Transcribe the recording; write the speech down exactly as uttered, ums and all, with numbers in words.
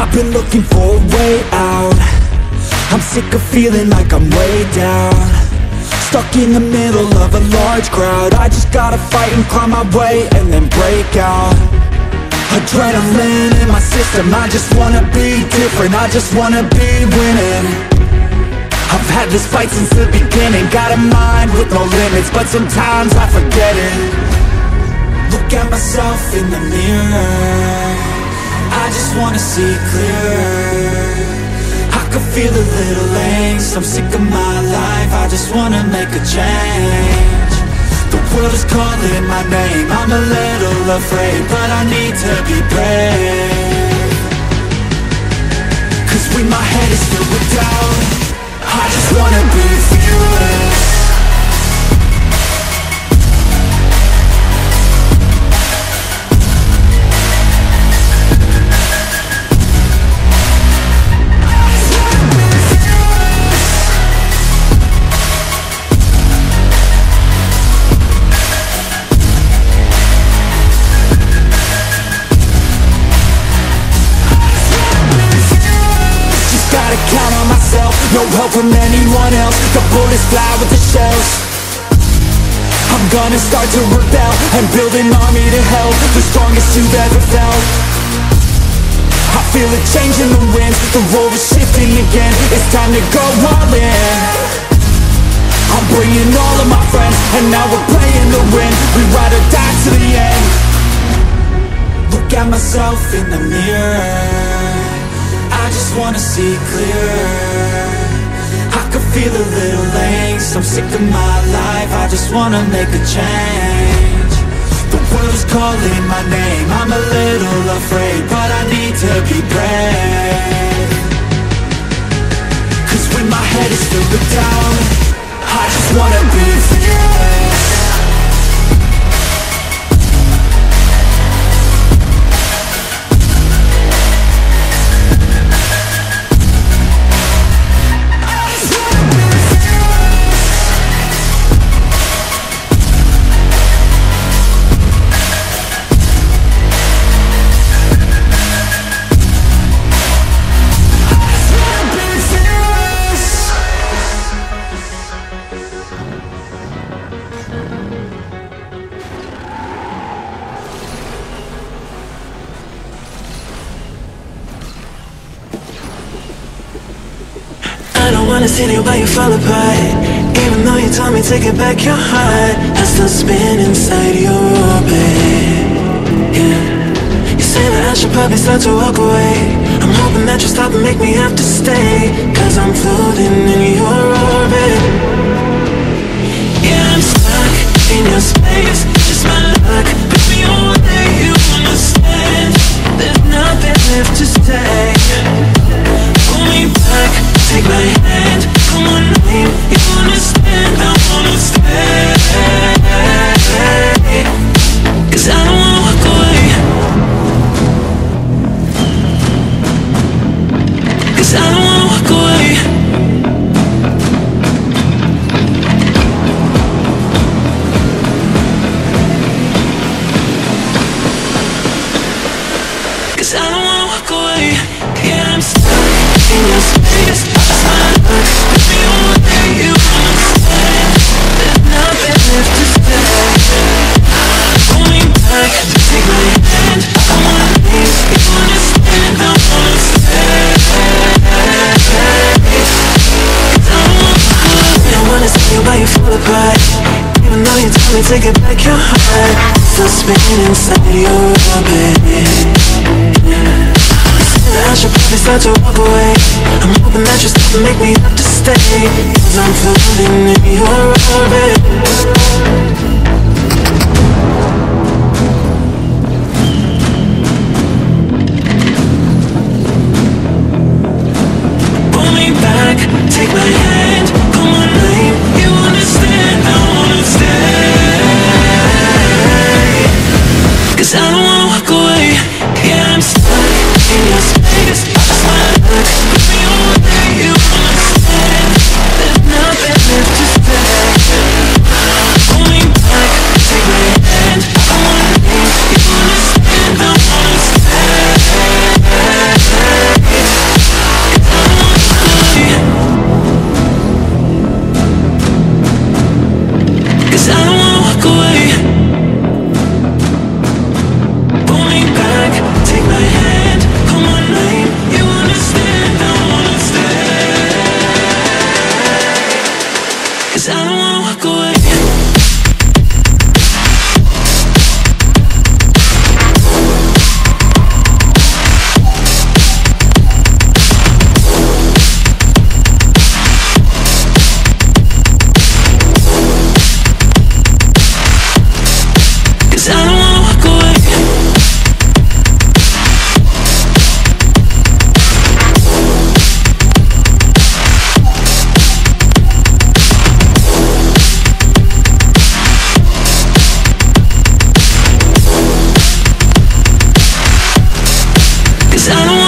I've been looking for a way out. I'm sick of feeling like I'm way down, stuck in the middle of a large crowd. I just gotta fight and climb my way and then break out. Adrenaline in my system, I just wanna be different, I just wanna be winning. I've had this fight since the beginning, got a mind with no limits, but sometimes I forget it. Look at myself in the mirror, I just wanna see clearer. I can feel a little angst, I'm sick of my life, I just wanna make a change. The world is calling my name, I'm a little afraid, but I need to be brave. Cause when my head is filled with doubt, I just wanna be fearless. No help from anyone else, the bullets fly with the shells. I'm gonna start to rebel and build an army to help, the strongest you've ever felt. I feel a change in the wind, the role is shifting again, it's time to go all in. I'm bringing all of my friends, and now we're playing to win, we ride or die to the end. Look at myself in the mirror, I just wanna see clearer. I can feel a little angst, I'm sick of my life, I just wanna make a change. The world is calling my name, I'm a little afraid, but I need to be brave. Cause when my head is filled with doubt, I just wanna be fearless. I don't wanna see you while you fall apart, even though you told me to get back your heart. I still spin inside your orbit, yeah. You say that I should probably start to walk away, I'm hoping that you'll stop and make me have to stay, cause I'm floating in your orbit. Yeah, I'm stuck in your space, just my luck, baby, one day you understand. There's nothing left to say. Pull me back, take my hand, come on, name, you understand, I wanna stay. Cause I don't wanna walk away, cause I don't wanna walk away. Cause I don't wanna walk away. Yeah, I'm stuck in your space, just my luck, baby, one day you understand. There's nothing left to say. Pull me back, take my hand, I wanna leave, you understand, I wanna stay. Cause I don't wanna walk away. I wanna see you while you fall apart, even though you told me to get back your heart. Still spinning inside your orbit, yeah. I should probably start to walk away, I'm hoping that you'll stop and make me have to stay, cause I'm floating in your orbit. Pull me back, take my hand, come on, name, you understand, I wanna stay. Cause I don't wanna walk away, yeah, I'm stuck in your space, just my luck, baby, one day you understand. There's nothing left to say. Pull me back, take my hand, I wanna leave, you understand, I wanna stay. I don't